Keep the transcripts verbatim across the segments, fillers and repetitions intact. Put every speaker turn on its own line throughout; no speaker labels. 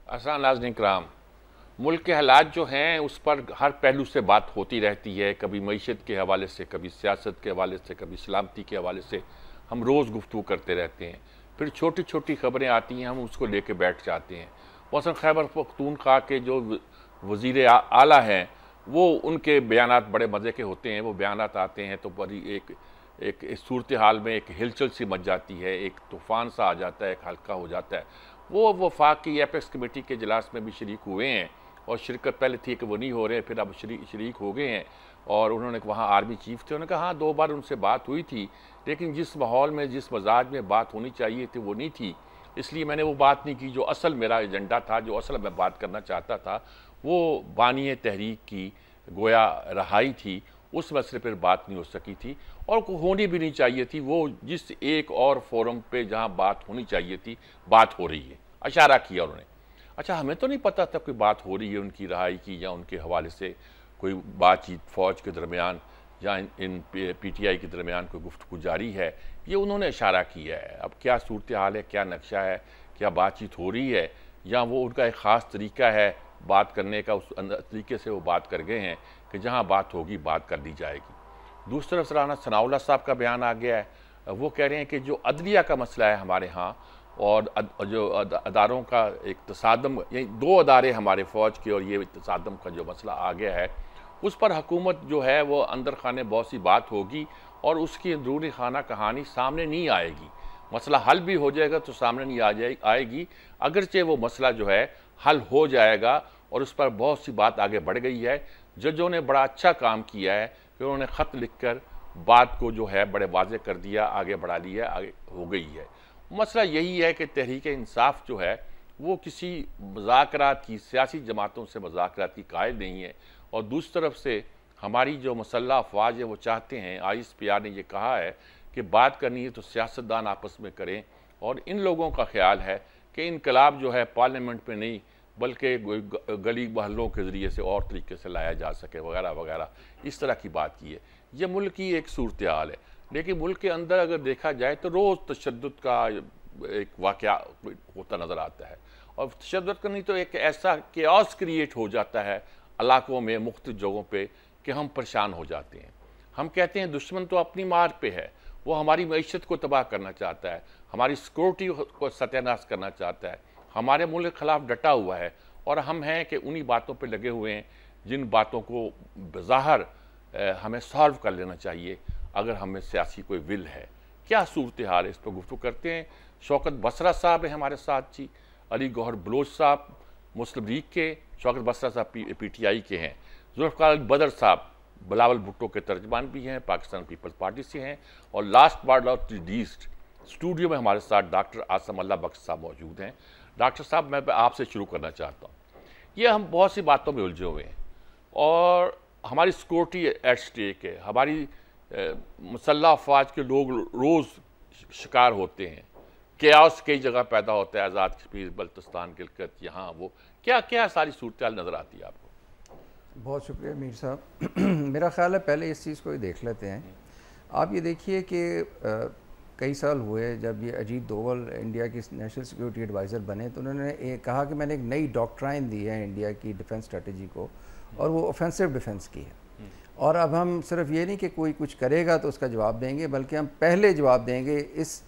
अस्सलाम नाज़रीन किराम, मुल्क के हालात जो हैं उस पर हर पहलू से बात होती रहती है। कभी मईशत के हवाले से, कभी सियासत के हवाले से, कभी सलामती के हवाले से हम रोज़ गुफ्तगू करते रहते हैं। फिर छोटी छोटी खबरें आती हैं, हम उसको लेके बैठ जाते हैं। मौसम खैबर पख्तूनख्वा के जो वज़ीर आला हैं वो उनके बयानात बड़े मज़े के होते हैं। वो बयानात आते हैं तो बड़ी एक एक सूरत हाल में एक हिलचल सी मच जाती है, एक तूफ़ान सा आ जाता है, एक हल्का हो जाता है। वो वफाक की एपेक्स कमेटी के इजलास में भी शरीक हुए हैं और शिरकत पहले थी कि वो नहीं हो रहे, फिर अब शरीक शरीक हो गए हैं। और उन्होंने वहाँ आर्मी चीफ थे, उन्होंने कहा हाँ दो बार उनसे बात हुई थी, लेकिन जिस माहौल में, जिस मजाज में बात होनी चाहिए थी वो नहीं थी, इसलिए मैंने वो बात नहीं की। जो असल मेरा एजेंडा था, जो असल मैं बात करना चाहता था, वो बानी तहरीक की गोया रहाई थी, उस मसले पर बात नहीं हो सकी थी और होनी भी नहीं चाहिए थी। वो जिस एक और फोरम पे जहाँ बात होनी चाहिए थी, बात हो रही है, इशारा किया उन्होंने। अच्छा, हमें तो नहीं पता था कोई बात हो रही है उनकी रहाई की या उनके हवाले से कोई बातचीत फ़ौज के दरमियान या इन, इन पी टी आई के दरमियान कोई गुफ्तगू जारी है, ये उन्होंने इशारा किया है। अब क्या सूरत हाल है, क्या नक्शा है, क्या बातचीत हो रही है या वो उनका एक ख़ास तरीका है बात करने का, उस तरीके से वो बात कर गए हैं कि जहाँ बात होगी बात कर दी जाएगी। दूसरी तरफ सराहना सनाउल्लाह साहब का बयान आ गया है। वो कह रहे हैं कि जो अदलिया का मसला है हमारे यहाँ और अद, जो अद, अदारों का एक तसादम, ये दो अदारे हमारे फ़ौज के और ये तसादम का जो मसला आ गया है, उस पर हुकूमत जो है वो अंदर खाने बहुत सी बात होगी और उसकी अंदरूनी खाना कहानी सामने नहीं आएगी। मसला हल भी हो जाएगा तो सामने नहीं आ जाए आएगी, अगरचे वो मसला जो है हल हो जाएगा और उस पर बहुत सी बात आगे बढ़ गई है। जजों ने बड़ा अच्छा काम किया है कि उन्होंने ख़त लिख कर बात को जो है बड़े वाज़े कर दिया, आगे बढ़ा लिया, आगे हो गई है। मसला यही है कि तहरीक इंसाफ जो है वो किसी मुज़ाकरात की, सियासी जमातों से मुज़ाकरात की कायल नहीं है। और दूसरी तरफ से हमारी जो मुसल्लह अफवाज है वो चाहते हैं, आई एस पी आर ने ये कहा है कि बात करनी है तो सियासतदान आपस में करें। और इन लोगों का ख्याल है कि इनकलाब जो है पार्लियामेंट में नहीं बल्कि गली महलों के ज़रिए से और तरीके से लाया जा सके, वगैरह वगैरह, इस तरह की बात की है। ये मुल्क की एक सूरत हाल है, लेकिन मुल्क के अंदर अगर देखा जाए तो रोज़ तशद्दुद का एक वाक़या होता नज़र आता है और तशद्दुद का नहीं तो एक ऐसा केओस क्रिएट हो जाता है इलाकों में, मुख्तलिफ जगहों पे, कि हम परेशान हो जाते हैं। हम कहते हैं दुश्मन तो अपनी मार पे है, वो हमारी मईशत को तबाह करना चाहता है, हमारी सिक्योरिटी को सत्यानाश करना चाहता है, हमारे मुल्क के ख़िलाफ़ डटा हुआ है और हम हैं कि उन्हीं बातों पे लगे हुए हैं जिन बातों को बज़ाहिर हमें सॉल्व कर लेना चाहिए अगर हमें सियासी कोई विल है। क्या सूरत हाल है, इस पर गुफ्तगू करते हैं। शौकत बसरा साहब हैं हमारे साथ जी, अली गौहर बलोच साहब मुस्लिम लीग के, शौकत बसरा साहब पी, पी टी आई के हैं, जुल्फ़िकार बदर साहब बिलावल भुट्टो के तर्जमान भी हैं, पाकिस्तान पीपल्स पार्टी से हैं। और last but not least studio में हमारे साथ डॉक्टर आसम अल्लाह बख्श साहब मौजूद हैं। डॉक्टर साहब, मैं आपसे शुरू करना चाहता हूँ। ये हम बहुत सी बातों में उलझे हुए हैं और हमारी सिक्योरिटी एट स्टेक है, हमारी मुसल्लह अफवाज के लोग रोज़ शिकार होते हैं, केओस कई जगह पैदा होता है, आज़ाद कश्मीर, बल्तिस्तान, गिलगित, यहाँ वो क्या क्या सारी सूरत हाल नज़र आती है आपको?
बहुत शुक्रिया मीर साहब। मेरा ख्याल है पहले इस चीज़ को ही देख लेते हैं। आप ये देखिए कि कई साल हुए जब ये अजीत दोवल इंडिया की नेशनल सिक्योरिटी एडवाइज़र बने तो उन्होंने ये कहा कि मैंने एक नई डॉक्ट्राइन दी है इंडिया की डिफेंस स्ट्रेटजी को और वो ऑफेंसिव डिफेंस की है। और अब हम सिर्फ ये नहीं कि कोई कुछ करेगा तो उसका जवाब देंगे, बल्कि हम पहले जवाब देंगे इस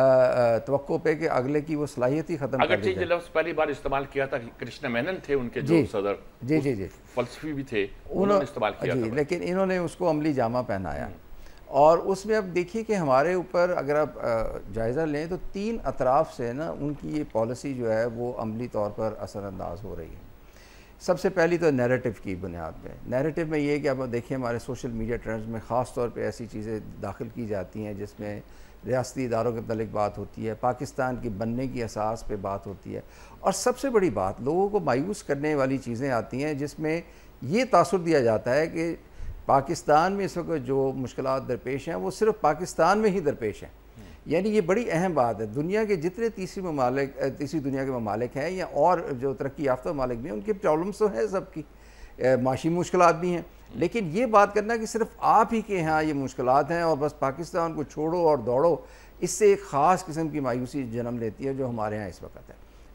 तवक्को पे कि अगले की वो सलाहियत ही ख़त्म कर दी जाए।
लफ्ज़ पहली बार इस्तेमाल किया था कृष्ण मेनन थे उनके जो सदर,
जी जी जी
फलसफी भी थे, उन्होंने इस्तेमाल किया
जी,
था,
लेकिन इन्होंने उसको अमली जामा पहनाया। और उसमें अब देखिए कि हमारे ऊपर अगर आप जायज़ा लें तो तीन अतराफ़ से ना उनकी ये पॉलिसी जो है वो अमली तौर पर असरअंदाज हो रही है। सबसे पहली तो नैरेटिव की बुनियाद पे, नैरेटिव में ये कि अब देखिए हमारे सोशल मीडिया ट्रेंड्स में ख़ास तौर पे ऐसी चीज़ें दाखिल की जाती हैं जिसमें रियासती इदारों के मतलब बात होती है, पाकिस्तान की बनने की असास पे बात होती है और सबसे बड़ी बात लोगों को मायूस करने वाली चीज़ें आती हैं जिसमें ये तासुर दिया जाता है कि पाकिस्तान में इस वक्त जो मुश्किलात दरपेश हैं वो सिर्फ पाकिस्तान में ही दरपेश हैं। यानी ये बड़ी अहम बात है। दुनिया के जितने तीसरी ममालिक तीसरी दुनिया के ममालिक हैं या और जो तरक्की याफ्ता ममालिक भी हैं उनकी प्रॉब्लम्स तो है, सबकी माशी मुश्किलात भी हैं, लेकिन ये बात करना कि सिर्फ आप ही के यहाँ ये मुश्किलात हैं और बस पाकिस्तान को छोड़ो और दौड़ो, इससे एक ख़ास किस्म की मायूसी जन्म लेती है जो हमारे यहाँ इस वक्त है।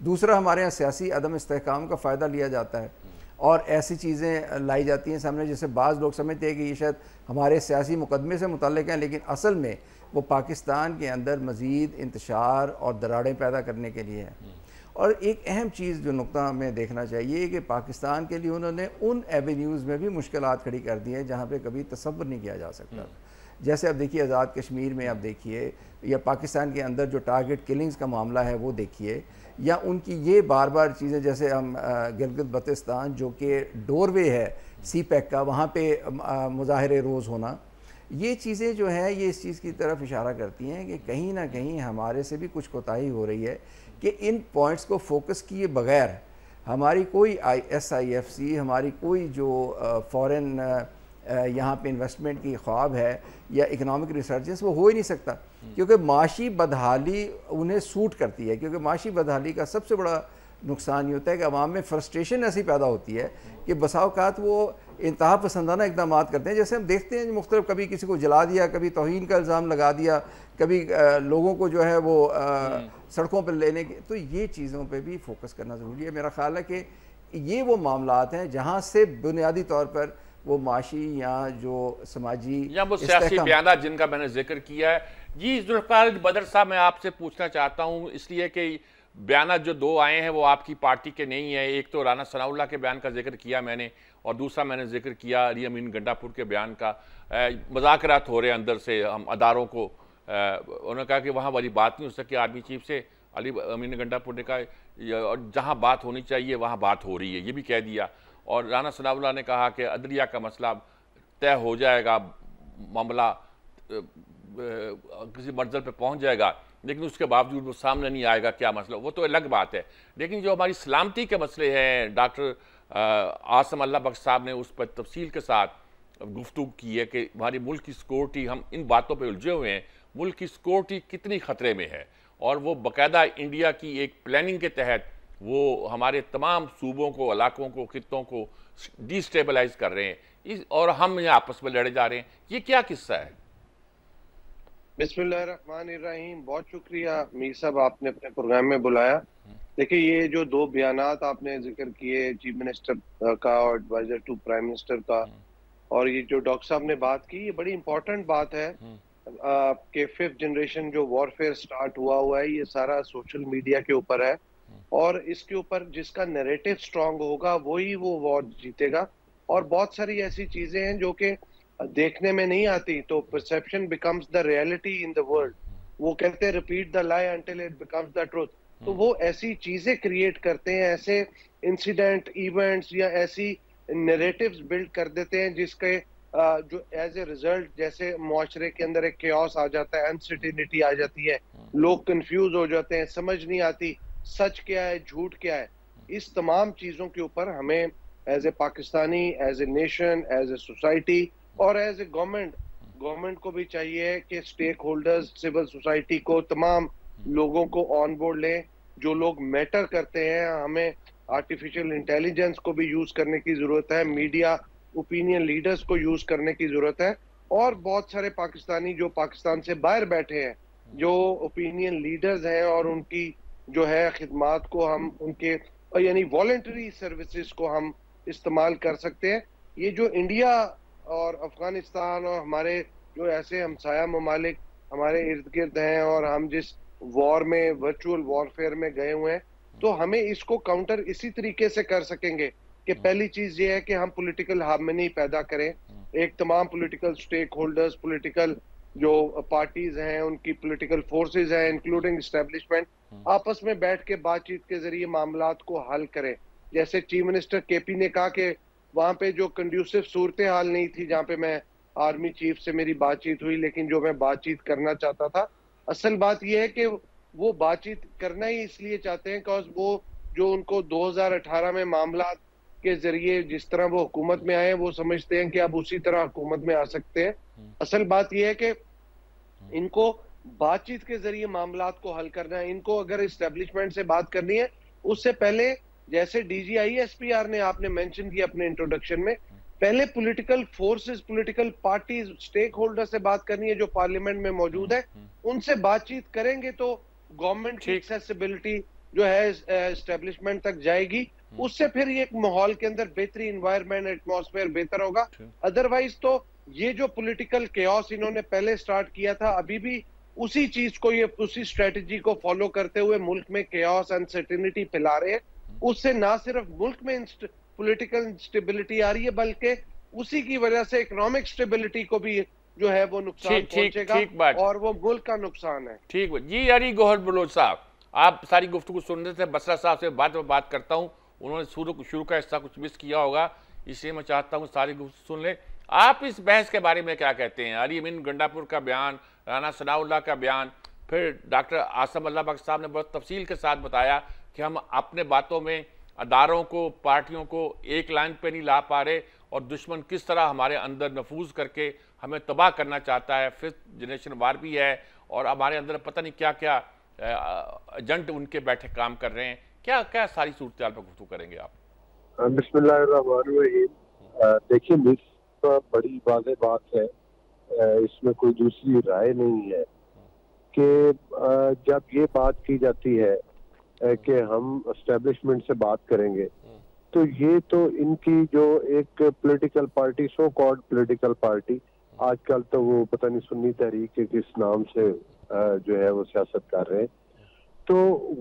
दूसरा, हमारे यहाँ सियासी अदम इस्तेहकाम का फ़ायदा लिया जाता है और ऐसी चीज़ें लाई जाती हैं सामने, जैसे बाज़ लोग समझते हैं कि ये शायद हमारे सियासी मुकदमे से मुतल्लिक़ हैं, लेकिन असल में वो पाकिस्तान के अंदर मज़ीद इंतशार और दरारें पैदा करने के लिए है। और एक अहम चीज़ जो नुक्ता हमें देखना चाहिए कि पाकिस्तान के लिए उन्होंने उन एवेन्यूज़ में भी मुश्किलात खड़ी कर दी हैं जहाँ पे कभी तसव्वुर नहीं किया जा सकता। जैसे अब देखिए आज़ाद कश्मीर में, अब देखिए, या पाकिस्तान के अंदर जो टारगेट किलिंग्स का मामला है वो देखिए, या उनकी ये बार बार चीज़ें, जैसे हम गिलगित बल्तिस्तान जो कि डोरवे है सी पैक का, वहाँ पे मुजाहरे रोज़ होना, ये चीज़ें जो हैं ये इस चीज़ की तरफ इशारा करती हैं कि कहीं ना कहीं हमारे से भी कुछ कोताही हो रही है कि इन पॉइंट्स को फोकस किए बगैर हमारी कोई I S I F C, हमारी कोई जो फॉरेन यहाँ पे इन्वेस्टमेंट की ख्वाब है या इकनॉमिक रिसर्चेस, वो हो ही नहीं सकता, क्योंकि माशी बदहाली उन्हें सूट करती है। क्योंकि माशी बदहाली का सबसे बड़ा नुकसान ये होता है कि अवाम में फ्रस्ट्रेशन ऐसी पैदा होती है कि बसा औकात वो इंतहा पसंदाना इकदाम करते हैं, जैसे हम देखते हैं मुख्तलिफ, कभी किसी को जला दिया, कभी तौहीन का इल्ज़ाम लगा दिया, कभी आ, लोगों को जो है वो आ, सड़कों पर लेने की। तो ये चीज़ों पे भी फोकस करना ज़रूरी है। मेरा ख़्याल है कि ये वो मामलात हैं जहाँ से बुनियादी तौर पर वो माशी या जो समाजी
या वो सियासी बयान जिनका मैंने जिक्र किया है। जी जुल्फ़िकार बदर साहब, मैं आपसे पूछना चाहता हूँ, इसलिए कि बयान जो दो आए हैं वो आपकी पार्टी के नहीं है। एक तो राना सनाउल्लाह के बयान का जिक्र किया मैंने, और दूसरा मैंने जिक्र किया अली अमीन गंडापुर के बयान का। मुज़ाकरात हो रहे हैं अंदर से हम अदारों को, उन्होंने कहा कि वहाँ वाली बात नहीं हो सकी आर्मी चीफ से। अली अमीन गंडापुर ने कहा और जहाँ बात होनी चाहिए वहाँ बात हो रही है, ये भी कह दिया। और राना सनाउल्लाह ने कहा कि अदलिया का मसला तय हो जाएगा, मामला किसी मंजिल पे पहुंच जाएगा, लेकिन उसके बावजूद वो सामने नहीं आएगा क्या मसला, वो तो अलग बात है। लेकिन जो हमारी सलामती के मसले हैं, डॉक्टर आसम अल्लाह बख्श साहब ने उस पर तफसील के साथ गुफ्तगू की है कि हमारी मुल्क की सिक्योरिटी, हम इन बातों पर उलझे हुए हैं, मुल्क की सिक्योरिटी कितनी ख़तरे में है, और वो बाकायदा इंडिया की एक प्लानिंग के तहत वो हमारे तमाम सूबों को, इलाकों को, खित्तों को डिस्टेबलाइज कर रहे हैं, इस और हम यहाँ आपस में लड़े जा रहे हैं। ये क्या किस्सा है?
बिस्मिल्लाहिर्रहमानिर्रहीम। बहुत शुक्रिया मीर साहब, आपने अपने प्रोग्राम में बुलाया। देखिए, ये जो दो बयानात आपने जिक्र किए, चीफ मिनिस्टर का और एडवाइजर टू प्राइम मिनिस्टर का, और ये जो डॉक्टर साहब ने बात की, ये बड़ी इंपॉर्टेंट बात है कि फिफ्थ जनरेशन जो वॉरफेयर स्टार्ट हुआ हुआ है, ये सारा सोशल मीडिया के ऊपर है, और इसके ऊपर जिसका नैरेटिव स्ट्रांग होगा वही वो वॉर जीतेगा। और बहुत सारी ऐसी चीजें हैं जो कि देखने में नहीं आती, तो perception becomes the reality in the world. वो कहते हैं repeat the lie until it becomes the truth. तो वो ऐसी चीजें क्रिएट करते हैं, ऐसे इंसिडेंट, इवेंट्स या ऐसी नैरेटिव्स बिल्ड कर देते हैं जिसके जो एज ए रिजल्ट, जैसे मुआशरे के अंदर एक केओस आ जाता है, अनसर्टेनिटी आ जाती है, लोग कंफ्यूज हो जाते हैं, समझ नहीं आती सच क्या है, झूठ क्या है। इस तमाम चीजों के ऊपर हमें as a Pakistani, as a nation, as a society और एज ए गवर्नमेंट गवर्नमेंट को भी चाहिए कि स्टेक होल्डर्स, सिविल सोसाइटी को, तमाम लोगों को ऑन बोर्ड लें, जो लोग मैटर करते हैं। हमें आर्टिफिशियल इंटेलिजेंस को भी यूज करने की जरूरत है, मीडिया, ओपिनियन लीडर्स को यूज करने की जरूरत है, और बहुत सारे पाकिस्तानी जो पाकिस्तान से बाहर बैठे हैं, जो ओपिनियन लीडर्स हैं, और उनकी जो है खिदमात को हम, उनके यानी वॉलंटरी सर्विसेज को हम इस्तेमाल कर सकते हैं। ये जो इंडिया और अफगानिस्तान और हमारे जो ऐसे हमसाया ममालिक हमारे इर्द गिर्द हैं, और हम जिस वॉर में, वर्चुअल वॉरफेयर में गए हुए हैं, तो हमें इसको काउंटर इसी तरीके से कर सकेंगे कि पहली चीज ये है कि हम पॉलिटिकल हार्मनी पैदा करें। एक तमाम पॉलिटिकल स्टेक होल्डर्स, पॉलिटिकल जो पार्टीज हैं, उनकी पॉलिटिकल फोर्सेज हैं, इंक्लूडिंग एस्टेब्लिशमेंट, आपस में बैठ के बातचीत के जरिए मामलात को हल करें। जैसे चीफ मिनिस्टर केपी ने कहा कि वहां पे जो कंड्यूसिव सूरत हाल नहीं थी, जहां पे मैं आर्मी चीफ से मेरी बातचीत हुई, लेकिन जो मैं बातचीत करना चाहता था, असल बात यह है कि वो बातचीत करना ही इसलिए चाहते हैं बिकॉज वो जो उनको दो हज़ार अठारह में मामला के जरिए जिस तरह वो हुकूमत में आए, वो समझते हैं कि अब उसी तरह हुकूमत में आ सकते हैं। असल बात यह है कि इनको बातचीत के जरिए मामलात को हल करना है। इनको अगर एस्टेब्लिशमेंट से बात करनी है, उससे पहले जैसे डीजीआई एसपीआर ने आपने मेंशन किया अपने इंट्रोडक्शन में, पहले political forces, political parties, stakeholder से बात करनी है जो पार्लियामेंट में मौजूद है, उनसे बातचीत करेंगे तो गवर्नमेंट की एक्सेसिबिलिटी जो है एस्टेब्लिशमेंट तक जाएगी, उससे फिर ये एक माहौल के अंदर बेहतरी, इन्वायरमेंट, एटमॉस्फेयर बेहतर होगा। अदरवाइज तो ये जो पॉलिटिकल केओस इन्होंने पहले स्टार्ट किया था, अभी भी उसी चीज को, ये उसी स्ट्रेटजी को फॉलो करते हुए मुल्क में केओस, अनसर्टेनिटी फैला रहे हैं। उससे ना सिर्फ मुल्क में पॉलिटिकल इंस्टेबिलिटी आ रही है, बल्कि उसी की वजह से इकोनॉमिक स्टेबिलिटी को भी जो है वो नुकसान पहुंचेगा और वो मुल्क का नुकसान है।
ठीक जी। यारी गौहर बलोच साहब, आप सारी गुफ्तगू सुन रहे थे, बसरा साहब से बाद में बात करता हूँ, उन्होंने शुरू शुरू का हिस्सा कुछ मिस किया होगा, इसलिए मैं चाहता हूँ सारी गुफ्तगू सुन ले। आप इस बहस के बारे में क्या कहते हैं? अली अमीन गंडापुर का बयान, राना सनाउल्लाह का बयान, फिर डॉक्टर आसम अल्लाह बख्श साहब ने बहुत तफसील के साथ बताया कि हम अपने बातों में अदारों को, पार्टियों को एक लाइन पे नहीं ला पा रहे और दुश्मन किस तरह हमारे अंदर नफूज करके हमें तबाह करना चाहता है। फिफ्थ जनरेशन वार भी है और हमारे अंदर पता नहीं क्या क्या एजेंट उनके बैठे काम कर रहे हैं। क्या क्या सारी सूरत पर गुफ्तगू करेंगे आप?
बिस्मिल्लाहिर्रहमानिर्रहीम। देखिए, मिस बड़ी वाज़ेह बात है, इसमें कोई दूसरी राय नहीं है कि जब ये बात की जाती है कि हम एस्टेब्लिशमेंट से बात करेंगे, तो ये तो इनकी जो एक political party, so called political party, आजकल तो वो पता नहीं सुन्नी तहरीक के किस नाम से जो है वो सियासत कर रहे हैं, तो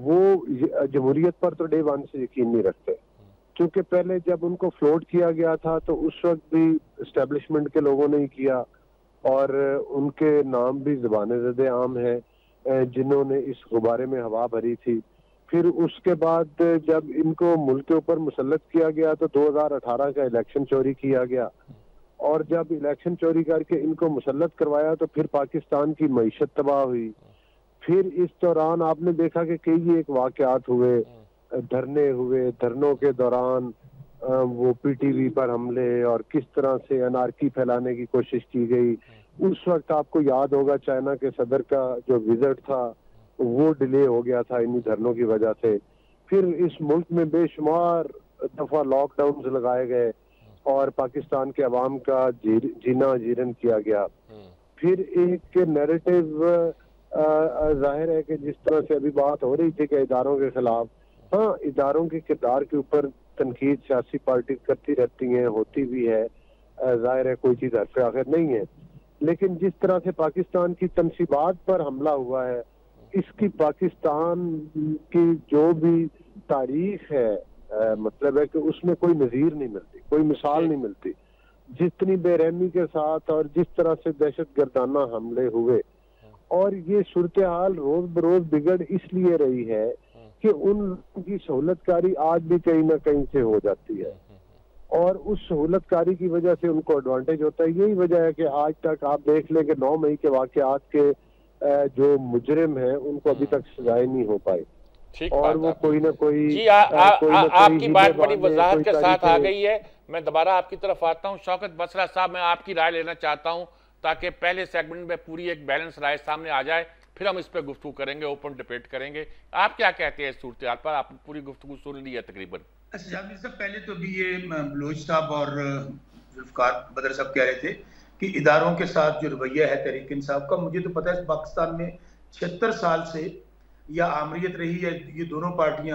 वो जमहूरियत पर तो डे वन से यकीन नहीं रखते। क्योंकि पहले जब उनको फ्लोट किया गया था तो उस वक्त भी एस्टेब्लिशमेंट के लोगों ने ही किया और उनके नाम भी ज़बान ज़द आम है जिन्होंने इस गुब्बारे में हवा भरी थी। फिर उसके बाद जब इनको मुल्क के ऊपर मुसल्लत किया गया तो दो हज़ार अठारह का इलेक्शन चोरी किया गया और जब इलेक्शन चोरी करके इनको मुसल्लत करवाया तो फिर पाकिस्तान की मईशत तबाह हुई। फिर इस दौरान आपने देखा कि कई एक वाक़यात हुए, धरने हुए, धरनों के दौरान वो पीटीवी पर हमले और किस तरह से अनारकी फैलाने की कोशिश की गई। उस वक्त आपको याद होगा चाइना के सदर का जो विजिट था वो डिले हो गया था इन्हीं धरनों की वजह से। फिर इस मुल्क में बेशुमार दफा लॉकडाउन लगाए गए और पाकिस्तान के अवाम का जीना जीरन किया गया। फिर एक नैरेटिव जाहिर है कि जिस तरह से अभी बात हो रही थी कि इदारों के खिलाफ, हाँ, इदारों के किरदार के ऊपर तनकीद सियासी पार्टी करती रहती हैं, होती भी है, जाहिर है कोई चीज़ हरफ आखिर नहीं है, लेकिन जिस तरह से पाकिस्तान की तनसीबात पर हमला हुआ है, इसकी पाकिस्तान की जो भी तारीख है, आ, मतलब है कि उसमें कोई नज़ीर नहीं मिलती, कोई मिसाल नहीं मिलती। जितनी बेरहमी के साथ और जिस तरह से दहशत गर्दाना हमले हुए, और ये सूरत हाल रोज बरोज बिगड़ इसलिए रही है कि उन लोगों की सहूलतकारी आज भी कहीं ना कहीं से हो जाती है और उस सहूलतकारी की वजह से उनको एडवांटेज होता है। यही वजह है कि आज तक आप देख लें कि नौ मई के वाकयात के जो मुजरिम हैं उनको अभी तक सजाएं नहीं हो पाई और वो कोई ना कोई
जी आ, आ, आ, आ, आपकी बात बड़ी वजाहत के साथ आ गई है। मैं दोबारा आपकी तरफ आता हूँ। शौकत बसरा साहब, मैं आपकी राय लेना चाहता हूँ ताकि पहले सेगमेंट में पूरी एक बैलेंस राय सामने आ जाए, फिर हम इस पर गुफ्तगू करेंगे, ओपन डिबेट करेंगे। आप क्या कहते हैं इस सूरत हाल पर? आपने पूरी गुफ्तगू सुन ली है तकरीबन।
अच्छा, पहले तो भी ये बलोच साहब और जुल्फकार बदर साहब कह रहे थे कि इदारों के साथ जो रवैया है तहरीक इंसाफ का, मुझे तो पता है पाकिस्तान में छिहत्तर साल से या आमरीत रही है, ये दोनों पार्टियां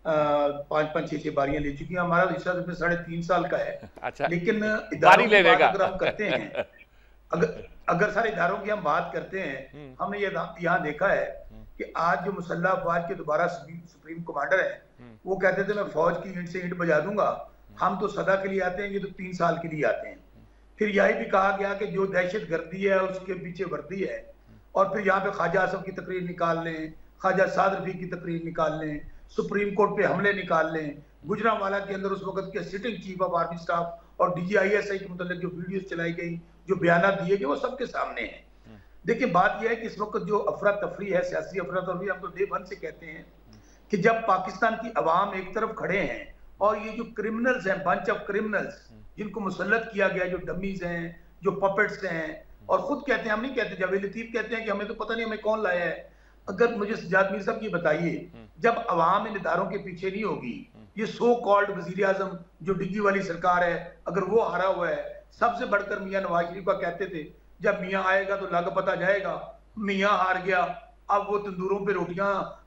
पांच पांच छह छह बारियां ले चुकी हैं। हमारा हिस्सा तो साढ़े तीन साल का है। अच्छा, लेकिन इदारों की बात अगर हम करते हैं, अगर अगर सारे इदारों की हम बात करते हैं, हमने ये यहाँ देखा है कि आज जो मुसल्लह अफवाज के दोबारा सुप्रीम कमांडर है, वो कहते थे मैं फौज की ईंट से ईंट बजा दूंगा, हम तो सदा के लिए आते हैं, ये तो तीन साल के लिए आते हैं। फिर यही भी कहा गया कि जो दहशत गर्दी है उसके पीछे वर्दी है, और फिर यहाँ पे ख्वाजा आसफ की तकरीर निकाल लें, ख्वाजा साद रफी की तकरीर निकाल लें, सुप्रीम कोर्ट पे हमले निकाल लें, गुजरांवाला के अंदर उस वक्त के sitting chief of army staff और डीजीआईएसआई के मुताबिक जो वीडियोस चलाई गई, जो बयान दिए गए, वो सबके सामने है। देखिए, बात यह है कि इस वक्त जो अफरा तफरी है, सियासी अफरा तफरी, हम तो डे वन से कहते हैं कि जब पाकिस्तान की अवाम एक तरफ खड़े हैं और ये जो क्रिमिनल्स हैं, बंच ऑफ क्रिमिनल्स जिनको मुसल्लत किया गया, जो डमीज हैं, जो पपेट्स हैं, और खुद कहते हैं, हम नहीं कहते, जावेद लतीफ कहते हैं कि हमें तो पता नहीं हमें कौन लाया है। अगर मुझे सज्जाद मीर साहब ये बताइए, जब अवाम इन इदारों के पीछे नहीं होगी, ये सो कॉल्ड वजीर आजम जो डिग्गी वाली सरकार है, अगर वो हारा हुआ है, सबसे बढ़कर मियां नवाज शरीफ का कहते थे जब मियां आएगा तो लग पता जाएगा, मियां हार गया, अब वो तंदूरों पे रोटियां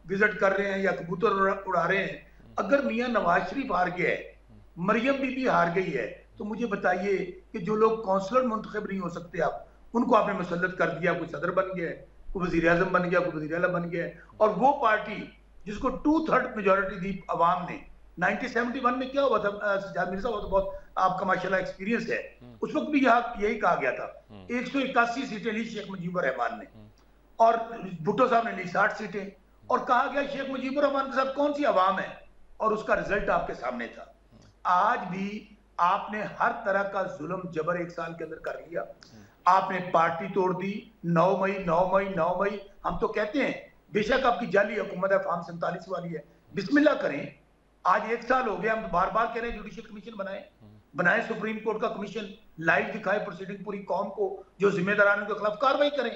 विजिट कर रहे हैं या कबूतर उड़ा रहे हैं, अगर मियां नवाज शरीफ हार गया है, मरियम बीबी हार गई है, तो मुझे बताइए कि जो लोग काउंसलर मुंतखब नहीं हो सकते, आप उनको आपने मुसल्लत कर दिया, कोई सदर बन गया, कोई वजीर आजम बन गया, कोई वजीर आला बन गया, और वो पार्टी जिसको टू थर्ड मेजोरिटी दी अवाम ने, नाइनटीन सेवेंटी वन में क्या हुआ था सज्जाद मिर्जा, वो तो बहुत आपका माशाल्लाह एक्सपीरियंस है, उस वक्त भी यहाँ यही कहा गया था, एक सौ इक्यासी सीटें ली शेख मुजीबुर रहमान ने, और भुट्टो साहब ने ली साठ सीटें, और कहा गया शेख मुजीबुर रहमान के साथ कौन सी अवाम है, और उसका रिजल्ट आपके सामने था। आज भी आपने हर तरह का जुल्म जबर एक साल के अंदर कर लिया, आपने पार्टी तोड़ दी, नौ मई नौ मई नौ मई हम तो कहते हैं बेशक आपकी जाली हुकूमत है, फार्म सैंतालीस वाली है, बिस्मिल्लाह करें, आज एक साल हो गया, हम बार बार कह रहे हैं जुडिशियल कमीशन बनाए, बनाए सुप्रीम कोर्ट का कमीशन, लाइव दिखाए प्रोसीडिंग पूरी कौम को, जो जिम्मेदारान के खिलाफ कार्रवाई करें।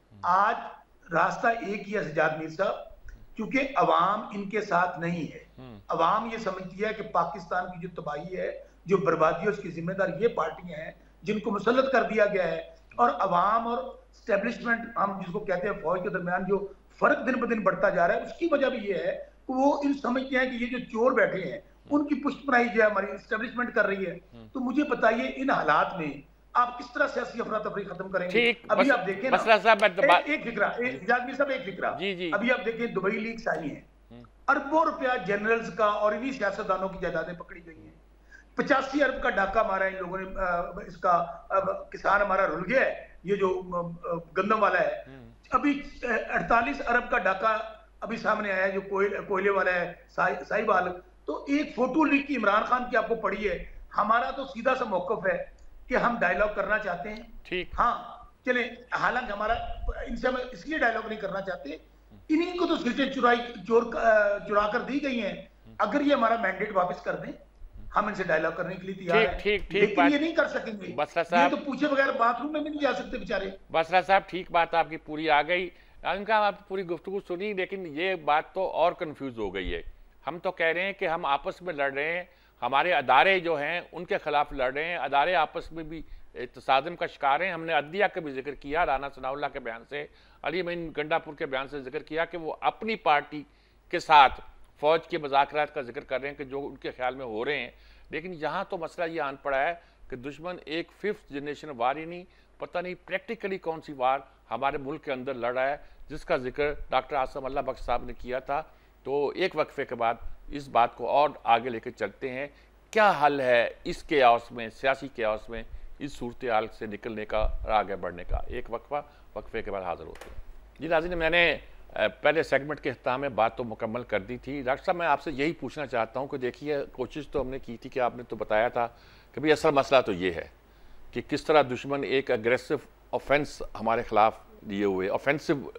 आज रास्ता एक ही है सज्जाद मीर साहब, क्योंकि अवाम इनके साथ नहीं है, अवाम ये समझती है कि पाकिस्तान की जो तबाही है, जो बर्बादी है, उसकी जिम्मेदार ये पार्टियां हैं जिनको मुसल्लत कर दिया गया है, और अवाम और स्टैब्लिशमेंट हम जिसको कहते हैं फौज के दरमियान जो फर्क दिन ब दिन बढ़ता जा रहा है, उसकी वजह भी ये है कि वो इन समझते हैं कि ये जो चोर बैठे हैं उनकी पुष्ट बनाई जो है हमारी स्टैब्लिशमेंट कर रही है। तो मुझे बताइए इन हालात में आप किस तरह सियासी अफरा तफरी खत्म करेंगे? अभी आप देखें ना, एक, एक फिक्रा जाजमीर साहब, एक फिक्रा जी जी। अभी आप देखें दुबई लीक्स आई हैं, अरबों रुपया जनरल्स का और इन्हीं सियासतदानों की जायदादें पकड़ी गई हैं, पचासी अरब का डाका मारा इन लोगों ने, इसका किसान हमारा रुल गया है, ये जो गंदम वाला है, अभी अड़तालीस अरब का डाका अभी सामने आया है जो कोयले कोयले वाला है साहिबाल। तो एक फोटो लीक की इमरान खान की आपको पड़ी है, हमारा तो सीधा सा मौकफ है कि हम डायलॉग करना चाहते हैं, ठीक हाँ चले, हालांकि हमारा इनसे हम इसलिए डायलॉग नहीं करना चाहते, इन्हीं को तो सीटें चुराई चोर चुरा कर दी गई हैं, अगर ये हमारा मैंडेट वापस कर दें हम इनसे डायलॉग करने के लिए तैयार हैं, ठीक ठीक लेकिन ये नहीं कर सकेंगे, बसरा साहब ये तो पूछे बगैर बाथरूम में भी नहीं जा सकते बेचारे।
बसरा साहब ठीक बात आपकी पूरी आ गई, इनका आप पूरी गुफ्तगू सुनी, लेकिन ये बात तो और कंफ्यूज हो गई है। हम तो कह रहे हैं कि हम आपस में लड़ रहे हैं, हमारे अदारे जो हैं उनके खिलाफ लड़ रहे हैं, अदारे आपस में भी तसादम का शिकार हैं। हमने अदलिया का भी जिक्र किया, राना सनाउल्लाह के बयान से, अली अमीन गंडापुर के बयान से जिक्र किया कि वो अपनी पार्टी के साथ फौज के मुज़ाकरात का जिक्र कर रहे हैं कि जो उनके ख्याल में हो रहे हैं। लेकिन यहाँ तो मसला ये आन पड़ा है कि दुश्मन एक फिफ्थ जनरेशन वार ही नहीं, पता नहीं प्रैक्टिकली कौन सी वार हमारे मुल्क के अंदर लड़ रहा है, जिसका जिक्र डॉक्टर आसम अल्लाह बख्श साहब ने किया था। तो एक वक्फे के बाद इस बात को और आगे लेकर चलते हैं, क्या हल है इस केओस में, सियासी केओस में, इस सूरत हाल से निकलने का और आगे बढ़ने का। एक वक्फा, वक्फे के बाद हाजिर होते हैं। जी नाज़रीन, मैंने पहले सेगमेंट के अख्ताम में बात तो मुकम्मल कर दी थी। डॉक्टर साहब मैं आपसे यही पूछना चाहता हूँ कि देखिए कोशिश तो हमने की थी कि आपने तो बताया था कि भाई असल मसला तो ये है कि किस तरह दुश्मन एक अग्रेसिव ऑफेंस हमारे खिलाफ लिए हुए, ऑफेंसिव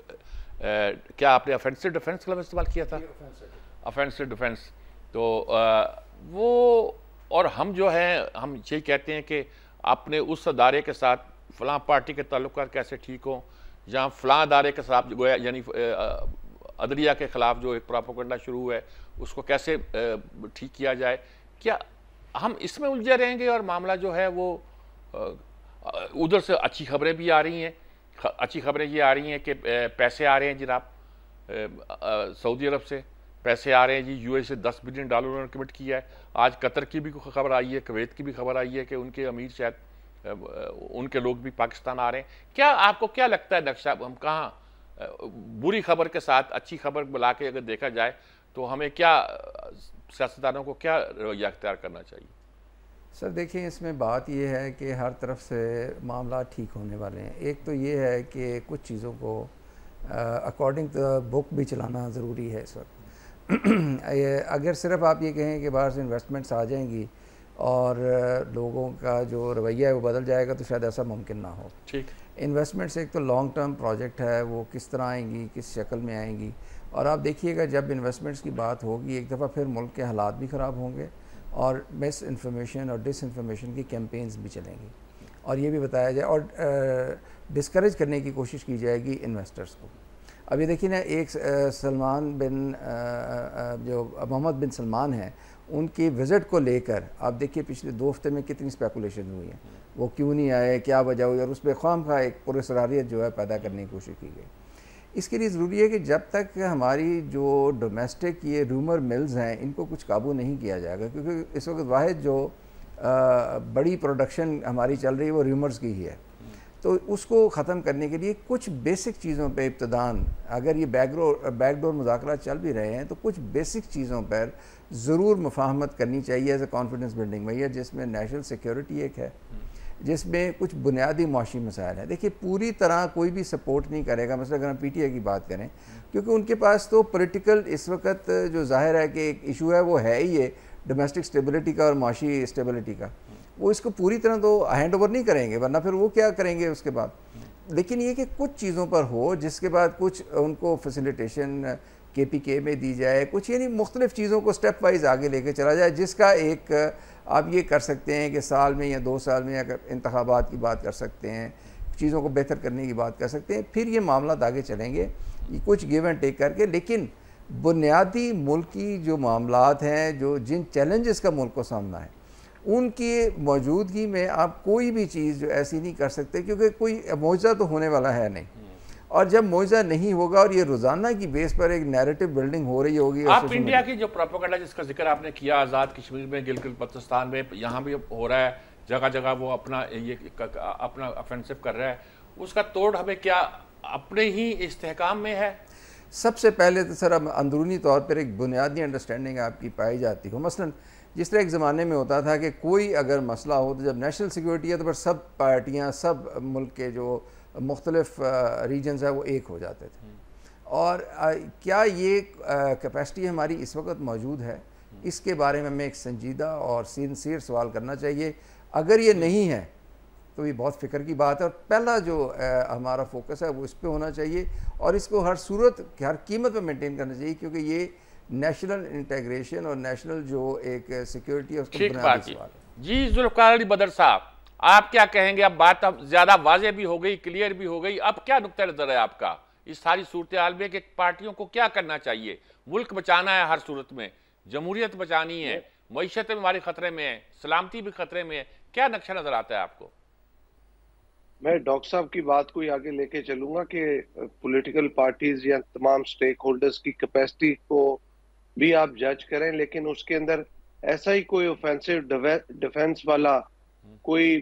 क्या आपने ऑफेंसिव डिफेंस का इस्तेमाल किया था, ऑफेंसिव डिफेंस, तो आ, वो और हम जो है हम यही कहते हैं कि अपने उस अदारे के साथ फ़लाँ पार्टी के ताल्लुकात कैसे ठीक हों, जहाँ फ़लाँ अदारे के साथ गोया यानी अदलिया के ख़िलाफ़ जो एक प्रोपेगेंडा शुरू है उसको कैसे ठीक किया जाए। क्या हम इसमें उलझे रहेंगे और मामला जो है वो उधर से अच्छी खबरें भी आ रही हैं, अच्छी खबरें ये आ रही हैं कि पैसे आ रहे हैं जनाब सऊदी अरब से पैसे आ रहे हैं जी, यूएई से दस बिलियन डॉलर उन्होंने कमिट किया है। आज कतर की भी खबर आई है, कुवैत की भी खबर आई है कि उनके अमीर शायद उनके लोग भी पाकिस्तान आ रहे हैं। क्या आपको क्या लगता है डॉक्टर साहब, हम कहाँ बुरी खबर के साथ अच्छी खबर बुला के अगर देखा जाए तो हमें क्या सियासतदानों को क्या रवैया अख्तियार करना चाहिए?
सर देखिए, इसमें बात यह है कि हर तरफ से मामला ठीक होने वाले हैं। एक तो ये है कि कुछ चीज़ों को अकॉर्डिंग टू बुक भी चलाना ज़रूरी है इस वक्त। अगर सिर्फ आप ये कहें कि बाहर से इन्वेस्टमेंट्स आ जाएंगी और लोगों का जो रवैया है वो बदल जाएगा तो शायद ऐसा मुमकिन ना हो। ठीक, इन्वेस्टमेंट्स एक तो लॉन्ग टर्म प्रोजेक्ट है, वो किस तरह आएंगी, किस शक्ल में आएंगी, और आप देखिएगा जब इन्वेस्टमेंट्स की बात होगी एक दफ़ा फिर मुल्क के हालात भी ख़राब होंगे और मिस इन्फॉर्मेशन और डिस इन्फॉर्मेशन की कैंपेन्स भी चलेंगी, और ये भी बताया जाए और डिस्करेज करने की कोशिश की जाएगी इन्वेस्टर्स को। अभी देखिए ना, एक सलमान बिन जो मोहम्मद बिन सलमान हैं उनकी विज़िट को लेकर आप देखिए पिछले दो हफ्ते में कितनी स्पेकुलेशन हुई है, वो क्यों नहीं आए, क्या वजह हुई, और उस पर ख़ाम खा एक पुरस्कारियत जो है पैदा करने की कोशिश की गई। इसके लिए ज़रूरी है कि जब तक हमारी जो डोमेस्टिक ये रूमर मिल्स हैं इनको कुछ काबू नहीं किया जाएगा, क्योंकि इस वक्त वाहिद जो आ, बड़ी प्रोडक्शन हमारी चल रही है वो रूमर्स की ही है। तो उसको ख़त्म करने के लिए कुछ बेसिक चीज़ों पे इब्तदान, अगर ये बैकडोर बैकडोर मुज़ाकरात चल भी रहे हैं तो कुछ बेसिक चीज़ों पर ज़रूर मुफाहमत करनी चाहिए एज ए कॉन्फिडेंस बिल्डिंग मैया, जिसमें नेशनल सिक्योरिटी एक है, जिसमें कुछ बुनियादी माशी मसाइल हैं। देखिए पूरी तरह कोई भी सपोर्ट नहीं करेगा, मतलब अगर हम पी टी आई की बात करें, क्योंकि उनके पास तो पॉलिटिकल इस वक्त जो जाहिर है कि एक इशू है वो है ही ये डोमेस्टिक स्टेबिलिटी का और माशी स्टेबिलिटी का, वो इसको पूरी तरह तो हैंड ओवर नहीं करेंगे, वरना फिर वो क्या करेंगे उसके बाद। लेकिन ये कि कुछ चीज़ों पर हो जिसके बाद कुछ उनको फैसिलिटेशन के पी के में दी जाए, कुछ यानी मुख्तलिफ़ चीज़ों को स्टेप वाइज आगे लेके चला जाए, जिसका एक आप ये कर सकते हैं कि साल में या दो साल में अगर इंतखाबात की बात कर सकते हैं, चीज़ों को बेहतर करने की बात कर सकते हैं, फिर ये मामला आगे चलेंगे ये कुछ गिव एंड टेक करके। लेकिन बुनियादी मुल्क की जो मामलात हैं, जो जिन चैलेंजेस का मुल्क को सामना है, उनकी मौजूदगी में आप कोई भी चीज़ जो ऐसी नहीं कर सकते, क्योंकि कोई मौजज़ा तो होने वाला है नहीं। और जब मौजज़ा नहीं होगा और ये रोज़ाना की बेस पर एक नैरेटिव बिल्डिंग हो रही होगी,
आप इंडिया की जो प्रोपेगेंडा जिसका जिक्र आपने किया, आज़ाद कश्मीर में, गिलगित बल्तिस्तान में, यहाँ भी हो रहा है, जगह जगह वो अपना ये अपना ऑफेंसिव कर रहा है, उसका तोड़ हमें क्या अपने ही इस्तेहकाम में है?
सबसे पहले तो सर अब अंदरूनी तौर पर एक बुनियादी अंडरस्टैंडिंग आपकी पाई जाती हो। मसलन जिस तरह एक ज़माने में होता था कि कोई अगर मसला हो तो जब नेशनल सिक्योरिटी है तो फिर सब पार्टियाँ, सब मुल्क के जो मुख्तलिफ रीजन्स है वो एक हो जाते थे। और आ, क्या ये कैपेसिटी हमारी इस वक्त मौजूद है, इसके बारे में हमें एक संजीदा और सिंसियर सवाल करना चाहिए। अगर ये नहीं है तो ये बहुत फ़िक्र की बात है, और पहला जो आ, हमारा फोकस है वो इस पर होना चाहिए, और इसको हर सूरत हर कीमत पर मेंटेन करना चाहिए, क्योंकि ये नेशनल इंटीग्रेशन और नेशनल जो एक सिक्योरिटी है उसको बुनियादी सवाल है।
जी जुल्फ़िकार अली बदर साहब, आप क्या कहेंगे? अब बात अब ज़्यादा वाज़ेह भी हो गई, क्लियर भी हो गई, अब क्या नुक्ता नज़र है आपका इस सारी सूरत हाल में कि पार्टियों को क्या करना चाहिए? मुल्क बचाना है हर सूरत में, जमहूरियत बचानी है, मईशत हमारे खतरे में है, सलामती भी खतरे में है, क्या नक्शा नज़र आता है आपको?
मैं डॉक्टर साहब की बात को आगे लेके चलूंगा कि पॉलिटिकल पार्टीज या तमाम स्टेक होल्डर्स की कैपेसिटी को भी आप जज करें, लेकिन उसके अंदर ऐसा ही कोई ऑफेंसिव डिफेंस वाला कोई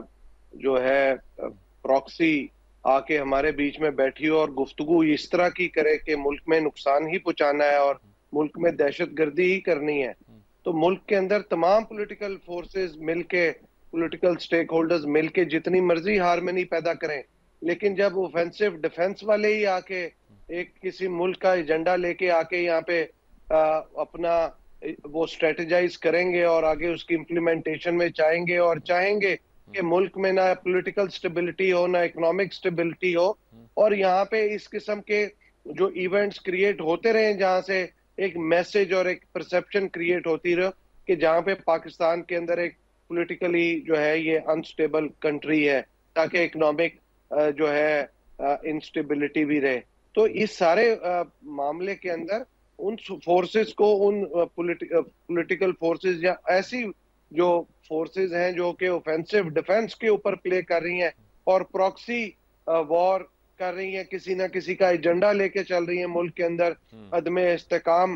जो है प्रॉक्सी आके हमारे बीच में बैठी हो और गुफ्तगू इस तरह की करे कि मुल्क में नुकसान ही पहुंचाना है और मुल्क में दहशतगर्दी ही करनी है, तो मुल्क के अंदर तमाम पॉलिटिकल फोर्सेस मिलके, पॉलिटिकल स्टेक होल्डर्स मिलके जितनी मर्जी हार्मनी पैदा करें, लेकिन जब ऑफेंसिव डिफेंस वाले ही आके एक किसी मुल्क का एजेंडा लेके आके यहाँ पे आ, अपना वो स्ट्रेटेजाइज करेंगे और आगे उसकी इम्प्लीमेंटेशन में चाहेंगे और चाहेंगे कि मुल्क में ना पॉलिटिकल स्टेबिलिटी हो ना इकोनॉमिक स्टेबिलिटी हो, और यहाँ पे इस किस्म के जो इवेंट्स क्रिएट होते रहे जहाँ से एक मैसेज और एक परसेप्शन क्रिएट होती रहे कि जहाँ पे पाकिस्तान के अंदर एक पॉलिटिकली जो है ये अनस्टेबल कंट्री है, ताकि इकोनॉमिक जो है इंस्टेबिलिटी भी रहे। तो इस सारे मामले के अंदर उन फोर्सेस को, उन पॉलिटिकल फोर्सेस या ऐसी जो फोर्सेस हैं जो कि ऑफेंसिव डिफेंस के ऊपर प्ले कर रही हैं और प्रॉक्सी वॉर कर रही हैं, किसी ना किसी का एजेंडा लेके चल रही हैं मुल्क के अंदर अदम इस्तेकाम,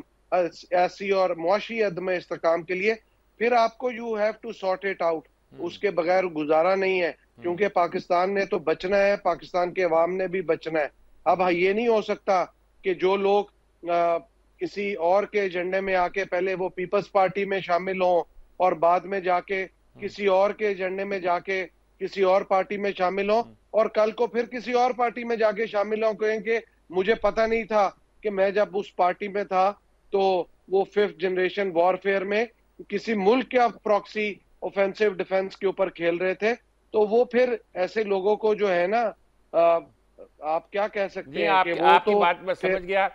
ऐसी और मुआशी अदम इस्तेकाम के लिए, फिर आपको you have to sort it out. उसके बगैर गुजारा नहीं है, क्योंकि पाकिस्तान ने तो बचना है, पाकिस्तान के अवाम ने भी बचना है। अब ये नहीं हो सकता कि जो लोग आ, किसी और के एजेंडे में आके पहले वो पीपल्स पार्टी में शामिल हों और बाद में जाके किसी और के एजेंडे में जाके किसी और पार्टी में शामिल हों, और कल को फिर किसी और पार्टी में जाके शामिल हों, कहेंगे मुझे पता नहीं था कि मैं जब उस पार्टी में था तो वो फिफ्थ जनरेशन वॉरफेयर में किसी मुल्क के प्रॉक्सी ऑफेंसिव डिफेंस के ऊपर खेल रहे थे। तो वो फिर ऐसे लोगों को जो है ना, आ, आप क्या कह सकते हैं
आप,
कि वो
आपकी
तो
बात मैं समझ गया,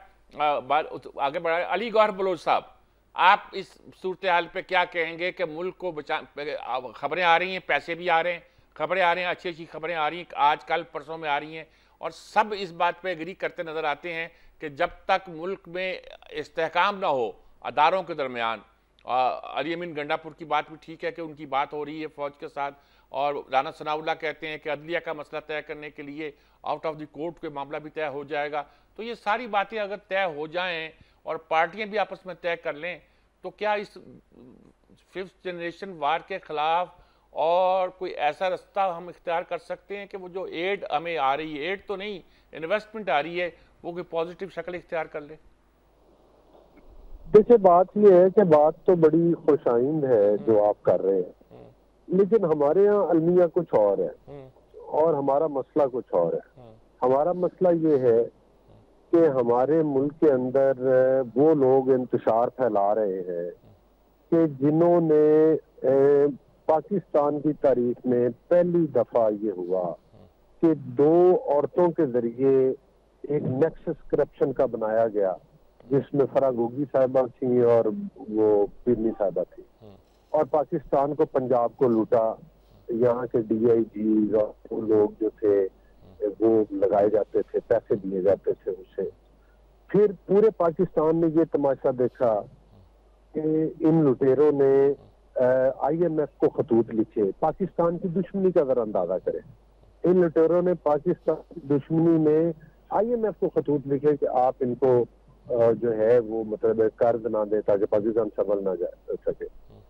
बात आगे बढ़ा। अली गौहर बलोच साहब, आप इस सूरत हाल पे क्या कहेंगे कि मुल्क को बचा, खबरें आ रही हैं, पैसे भी आ रहे हैं, खबरें आ रही हैं, अच्छी अच्छी खबरें आ रही हैं, आज कल परसों में आ रही हैं, और सब इस बात पे एग्री करते नजर आते हैं कि जब तक मुल्क में इस्तेहकाम ना हो अदारों के दरमियान, अली अमीन गंडापुर की बात भी ठीक है कि उनकी बात हो रही है फौज के साथ, और राना सनाउल्लाह कहते हैं कि अदलिया का मसला तय करने के लिए आउट ऑफ द कोर्ट कोई मामला भी तय हो जाएगा, तो ये सारी बातें अगर तय हो जाएं और पार्टियां भी आपस में तय कर लें, तो क्या इस फिफ्थ जनरेशन वार के खिलाफ और कोई ऐसा रास्ता हम इख्तियार कर सकते हैं कि वो जो एड हमें आ रही है, एड तो नहीं, इन्वेस्टमेंट आ रही है, वो कोई पॉजिटिव शक्ल इख्तियार कर ले?
देखिए, बात ये है कि बात तो बड़ी खुशाइंद है जो आप कर रहे हैं, लेकिन हमारे यहाँ अलमिया कुछ और है और हमारा मसला कुछ और है। हमारा मसला ये है कि हमारे मुल्क के अंदर वो लोग इंतशार फैला रहे हैं कि जिन्होंने पाकिस्तान की तारीख में पहली दफा ये हुआ कि दो औरतों के जरिए एक नेक्सस करप्शन का बनाया गया, जिसमें फरागोगी साहिबा थी और वो पीरनी साहिबा थी, और पाकिस्तान को, पंजाब को लूटा। यहाँ के डी आई जी और वो लोग जो थे वो लगाए जाते थे, पैसे दिए जाते थे उसे। फिर पूरे पाकिस्तान ने ये तमाशा देखा कि इन लुटेरों ने आई एम एफ को खतूत लिखे। पाकिस्तान की दुश्मनी का अगर अंदाजा करें, इन लुटेरों ने पाकिस्तान की दुश्मनी में आई एम एफ को खतूत लिखे कि आप इनको जो है वो मतलब कर्ज ना दे ताकि पाकिस्तान संभल ना जा सके।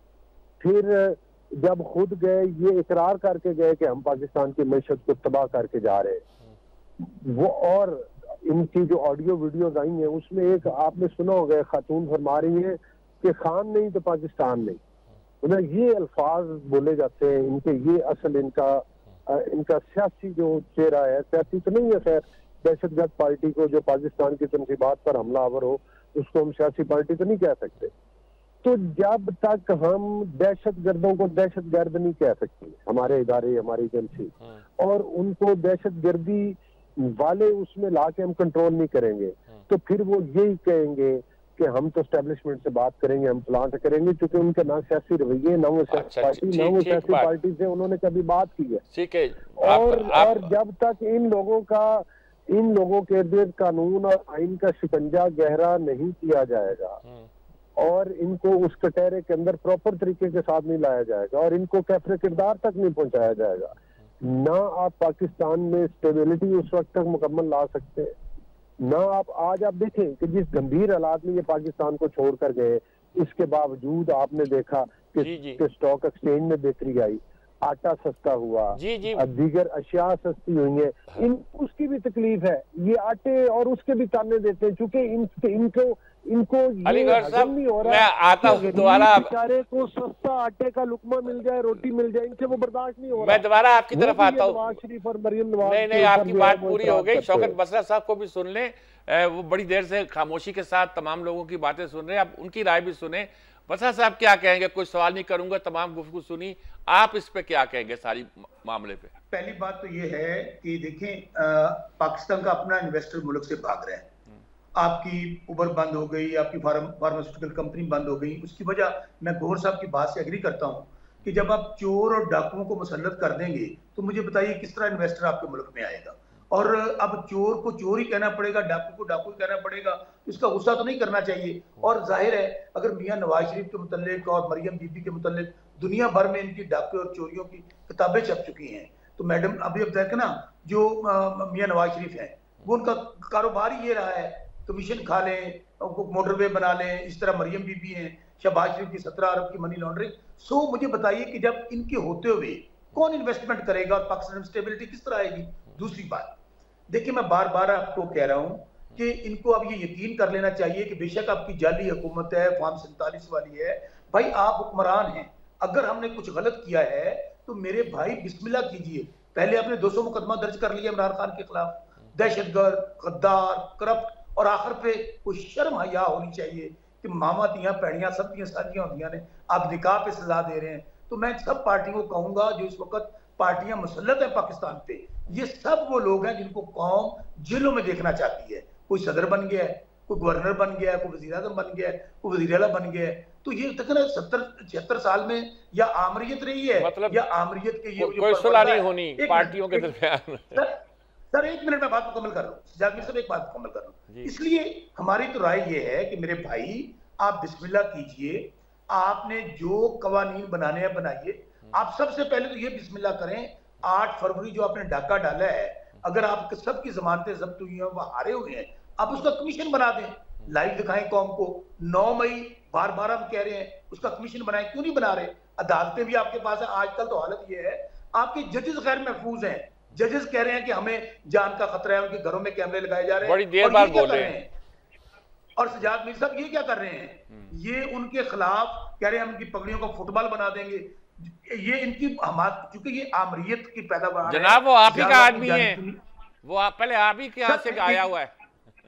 फिर जब खुद गए ये इकरार करके गए कि हम पाकिस्तान की मैशत को तबाह करके जा रहे हैं, वो और इनकी जो ऑडियो वीडियोस आई हैं उसमें एक आपने सुना होगा, खातून फरमा रही है कि खान नहीं तो पाकिस्तान नहीं। मतलब ये अल्फाज बोले जाते हैं इनके, ये असल इनका इनका सियासी जो चेहरा है, सियासी तो नहीं है खैर, दहशतगर्द पार्टी को जो पाकिस्तान की तनसीबात पर हमलावर हो उसको हम सियासी पार्टी तो नहीं कह सकते। तो जब तक हम दहशत गर्दों को दहशत गर्द नहीं कह सकते, हमारे इदारे, हमारी एजेंसी, और उनको दहशत गर्दी वाले उसमें ला के हम कंट्रोल नहीं करेंगे, तो फिर वो यही कहेंगे कि हम तो एस्टेब्लिशमेंट से बात करेंगे, हम प्लांट करेंगे, क्योंकि उनका ना सियासी रवैये, ना वो सियासी पार्टी, ना वो सियासी पार्टी से उन्होंने कभी बात की है।
ठीक है।
और और जब तक इन लोगों का इन लोगों के इर्द कानून और आइन का शिकंजा गहरा नहीं किया जाएगा और इनको उस कटहरे के अंदर प्रॉपर तरीके के साथ नहीं लाया जाएगा और इनको कैफरे किरदार तक नहीं पहुंचाया जाएगा, ना आप पाकिस्तान में स्टेबिलिटी उस वक्त तक मुकम्मल ला सकते हैं, ना आप आज आप देखें कि जिस गंभीर हालात में ये पाकिस्तान को छोड़कर गए, इसके बावजूद आपने देखा कि स्टॉक एक्सचेंज में बेहतरी आई, आटा सस्ता हुआ,
जी जी,
दीगर अशिया सस्ती हुई है। इन उसकी भी तकलीफ है, ये आटे और उसके भी ताने देते हैं, चूंकि इन, इनको इनको ये हजम नहीं हो रहा।
मैं आता हूं दोबारा,
बेचारे को सस्ता आटे का लुकमा मिल जाए, रोटी मिल जाए, इनसे वो बर्दाश्त नहीं हो रहा।
मैं दोबारा आपकी तरफ आता हूं।
नवाज शरीफ और मरियम नवाज,
नहीं नहीं, आपकी बात पूरी हो गई। शौकत बसरा साहब को भी सुन लें, वो बड़ी देर से खामोशी के साथ तमाम लोगों की बातें सुन रहे हैं, आप उनकी राय भी सुने। बसरा साहब क्या कहेंगे? कोई सवाल नहीं करूंगा, तमाम गुफ्तगू सुनी, आप इस पे क्या कहेंगे सारी मामले पे?
पहली बात तो ये है कि देखें, पाकिस्तान का अपना इन्वेस्टर मुल्क से भाग रहे हैं। आपकी उबर बंद हो गई, आपकी फार्म फार्मास्यूटिकल कंपनी बंद हो गई, उसकी वजह मैं गौर साहब की बात से एग्री करता हूं कि जब आप चोर और डाकुओं को मुसल्लत कर देंगे तो मुझे बताइए किस तरह इन्वेस्टर आपके मुल्क में आएगा। और अब चोर को चोर ही कहना पड़ेगा, डाकू को डाकू ही कहना पड़ेगा, इसका गुस्सा तो नहीं करना चाहिए। और जाहिर है अगर मियां नवाज शरीफ के मुतल्लिक और मरियम बीबी के मुतल्लिक दुनिया भर में इनकी डाके और चोरियों की किताबें छप चुकी हैं, तो मैडम अभी अब देखें ना, जो मियां नवाज शरीफ हैं वो उनका कारोबार ही ये रहा है, कमीशन खा लें, मोटरवे बना लें। इस तरह मरियम बीबी हैं, शहबाज शरीफ की सत्रह अरब की मनी लॉन्ड्रिंग। सो मुझे बताइए कि जब इनके होते हुए कौन इन्वेस्टमेंट करेगा और पाकिस्तान में स्टेबिलिटी किस तरह आएगी? दूसरी बात देखिए, मैं बार बार आपको कह रहा हूं कि इनको अब ये यकीन कर लेना चाहिए कि बेशक आपकी जाली हुकूमत है, फॉर्म सैंतालीस वाली है, भाई आप हुक्मरान हैं, अगर हमने कुछ गलत किया है तो मेरे भाई बिस्मिल्लाह कीजिए। पहले आपने दो सौ मुकदमा दर्ज कर लिया इमरान खान के खिलाफ, दहशतगर्द, गद्दार, करप्ट, और आखिर पे कोई शर्म हया होनी चाहिए कि मामा तियां पैड़ियां सब तियां साजियां होंदियां ने, आप निकाह पे सजा दे रहे हैं। तो मैं सब पार्टियों को कहूंगा जो इस वक्त पार्टियां मुसल्लत है पाकिस्तान पे, ये सब वो लोग हैं जिनको कौम जेलों में देखना चाहती है। कोई सदर बन गया है, कोई गवर्नर बन गया है, कोई वजीर आजम बन गया है, कोई वजीर आला बन गया है। तो ये तक ना सत्तर छिहत्तर साल में या आमरीत रही है, मतलब या आमरीत के ये
कोई सुलह नहीं होनी पार्टियों के दरमियान।
सर एक मिनट में बात मुकम्मल कर रहा हूँ, जाकिर साहब एक बात मुकम्मल कर रहा हूँ। इसलिए हमारी तो राय ये है कि मेरे भाई आप बिस्मिल्लाह कीजिए, आपने जो कवानीन बनाने हैं बनाइए। आप सबसे पहले तो ये बिस्मिल्लाह करें, आठ फरवरी जो आपने डाका डाला है, अगर आप सबकी जमानतें जब्त हुई हैं, वह हारे हुए हैं, आप उसका कमीशन बना दें, लाइव दिखाएं कौम को। नौ मई बार बार हम कह रहे हैं उसका कमीशन बनाएं, क्यों नहीं बना रहे? अदालतें भी आपके पास है। आजकल तो हालत ये है, आपके जजेस गैर महफूज हैं। जजेस कह रहे हैं कि हमें जान का खतरा है, उनके घरों में कैमरे लगाए जा रहे हैं।
बड़ी देर बाद बोले हैं।
और सजाद मीर साहब ये क्या कर रहे हैं? ये उनके खिलाफ कह रहे हैं हम इनकी पगड़ियों को फुटबॉल बना देंगे। ये इनकी हमारे, क्योंकि ये आमरीत की पैदावार
जनाब, वो आप ही का आदमी है, वो आप, पहले आप ही के यहाँ से आया हुआ है।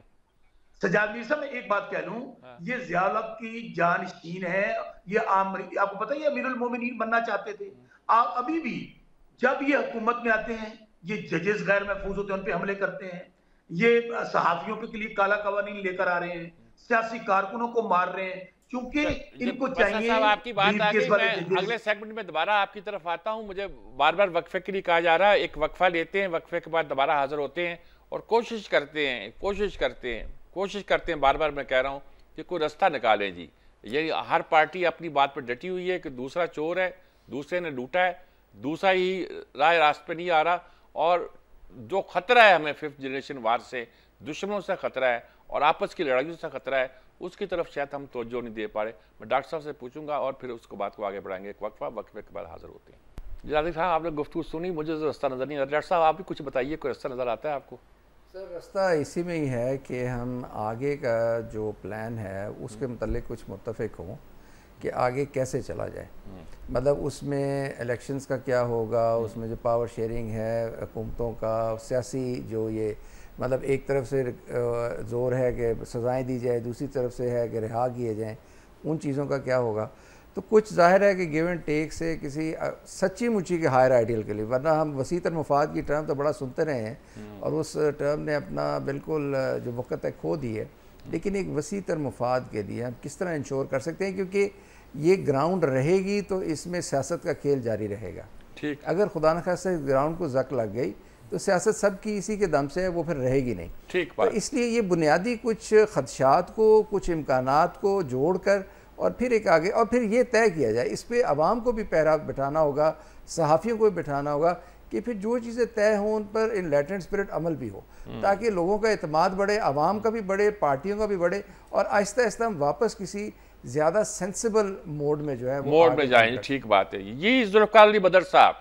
सजाद मीर साहब मैं एक बात कह लूं, हाँ। ये ज़ियाउल की जानशीन है, ये आमरी, आपको पता है ये अमीरुल मोमिनीन बनना चाहते थे। आप अभी भी जब ये हुकूमत में आते हैं, ये जजेस गैर महफूज होते हैं, उन पे हमले करते हैं, ये सहाफियों के लिए काला कवानीन लेकर आ रहे हैं, सियासी कारकुनों को मार रहे हैं, क्योंकि इनको चाहिए।
आपकी बात आ गई, मैं अगले सेगमेंट में दोबारा आपकी तरफ आता हूं। मुझे बार बार वक्फे के लिए कहा जा रहा है, एक वक्फा लेते हैं, वक्फे के बाद दोबारा हाजिर होते हैं और कोशिश करते हैं कोशिश करते हैं कोशिश करते हैं बार बार मैं कह रहा हूं कि कोई रास्ता निकालें जी। ये हर पार्टी अपनी बात पर डटी हुई है कि दूसरा चोर है, दूसरे ने लूटा है, दूसरा ही राय रास्ते पे नहीं आ रहा। और जो खतरा है हमें फिफ्थ जनरेशन वार से, दुश्मनों से खतरा है और आपस की लड़ाइयों से खतरा है, उसकी तरफ शायद हम तवज्जो नहीं दे पा रहे। मैं डॉक्टर साहब से पूछूंगा और फिर उसको बात को आगे बढ़ाएंगे। एक वक्फा, वक्फे के बाद हाजिर होते हैं। जी आदिल साहब, आपने गुफ्तगू सुनी, मुझे तो रास्ता नज़र नहीं आता। डॉक्टर साहब आप भी कुछ बताइए, कोई रास्ता नज़र आता है आपको?
सर रास्ता इसी में ही है कि हम आगे का जो प्लान है उसके मतलब कुछ मुत्तफिक हों कि आगे कैसे चला जाए। मतलब उसमें इलेक्शंस का क्या होगा, उसमें जो पावर शेयरिंग है हुकूमतों का, सियासी जो ये मतलब एक तरफ से ज़ोर है कि सज़ाएं दी जाए, दूसरी तरफ से है कि रिहा किए जाएं, उन चीज़ों का क्या होगा। तो कुछ ज़ाहिर है कि गिव एंड टेक से किसी सच्ची मुच्ची के हायर आइडियल के लिए, वरना हम वसीतर मुफाद की टर्म तो बड़ा सुनते रहे हैं और उस टर्म ने अपना बिल्कुल जो वक़्त है खो दी है। लेकिन एक वसीतर मुफाद के लिए हम किस तरह इंश्योर कर सकते हैं, क्योंकि ये ग्राउंड रहेगी तो इसमें सियासत का खेल जारी रहेगा।
ठीक,
अगर खुदा न खास्ता ग्राउंड को जक लग गई तो सियासत सब की इसी के दम से है, वो फिर रहेगी नहीं।
ठीक,
तो इसलिए ये बुनियादी कुछ खदशात को, कुछ इम्कानात को जोड़ कर और फिर एक आगे और फिर ये तय किया जाए, इस पर आवाम को भी पहरा बिठाना होगा, सहाफ़ियों को भी बिठाना होगा कि फिर जो चीज़ें तय हों उन पर इन लैटेंट स्पिरिट अमल भी हो, ताकि लोगों का एतमाद बढ़े, आवाम का भी बढ़े, पार्टियों का भी बढ़े और आहिस्ता आहिस्ता हम वापस किसी ज़्यादा सेंसिबल मोड में जो है वो
मोड में जाएं। ठीक बात है ये जुल्फ़िकार अली बदर साहब।